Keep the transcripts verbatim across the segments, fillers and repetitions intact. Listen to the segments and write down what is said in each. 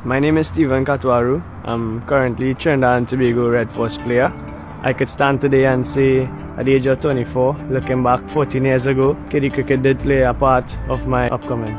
My name is Steven Katwaroo. I'm currently Trinidad and Tobago Red Force player. I could stand today and say at the age of twenty-four, looking back fourteen years ago, Kiddy cricket did play a part of my upcoming.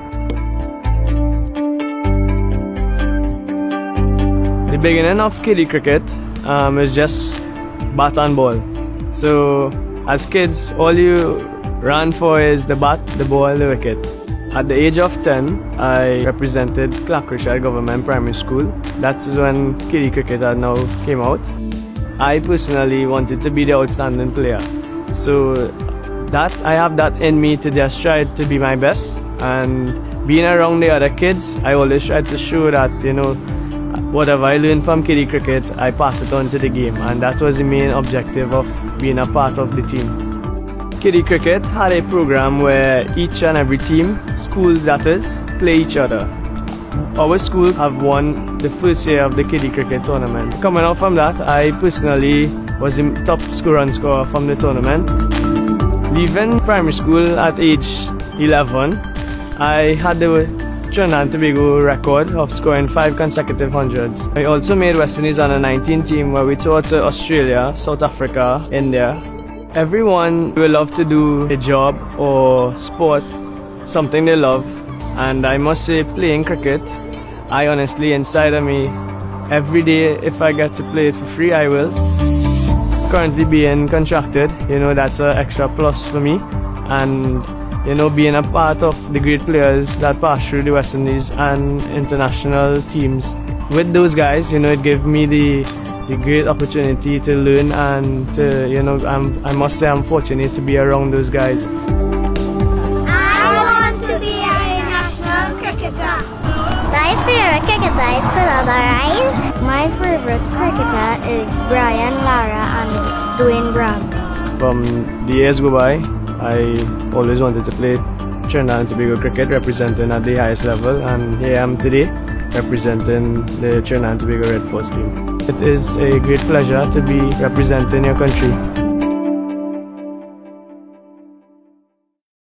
The beginning of Kiddy cricket um, is just bat and ball. So as kids, all you ran for is the bat, the ball, the wicket. At the age of ten, I represented Clark-Richard Government Primary School. That's when Kiddy cricket had now came out. I personally wanted to be the outstanding player. So that I have that in me to just try to be my best. And being around the other kids, I always try to show that, you know, whatever I learned from Kiddy cricket, I pass it on to the game. And that was the main objective of being a part of the team. Kiddy cricket had a program where each and every team, schools that is, play each other. Our school have won the first year of the Kiddy cricket tournament. Coming out from that, I personally was the top score run scorer from the tournament. Leaving primary school at age eleven, I had the Trinidad and Tobago record of scoring five consecutive hundreds. I also made West Indies under nineteen team where we toured to Australia, South Africa, India. Everyone will love to do a job or sport, something they love, and I must say playing cricket, I honestly inside of me, every day if I get to play it for free I will. Currently being contracted, you know, that's an extra plus for me, and you know, being a part of the great players that pass through the West Indies and international teams. With those guys, you know, it gave me the the great opportunity to learn and to, you know, I'm, I must say I'm fortunate to be around those guys. I want to be a national cricketer. My favorite cricketer is Sir Ryan. My favorite cricketer is Brian Lara and Dwayne Brown. From the years go by, I always wanted to play Trinidad and Tobago cricket, representing at the highest level, and here I am today, representing the Trinidad and Tobago Red Force team. It is a great pleasure to be representing your country.